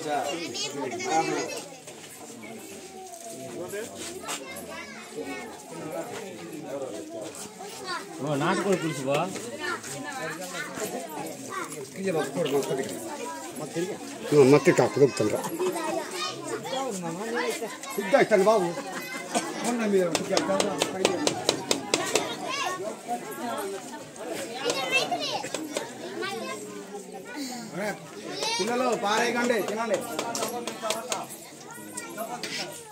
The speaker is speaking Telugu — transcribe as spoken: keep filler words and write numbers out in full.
నాటుకోడి పులుసు బా మత్తి కాపు దొరుకుతుండ్రా సిద్ధ ఇస్తాను బాబు పిల్లలు పారేయకండి తినండి.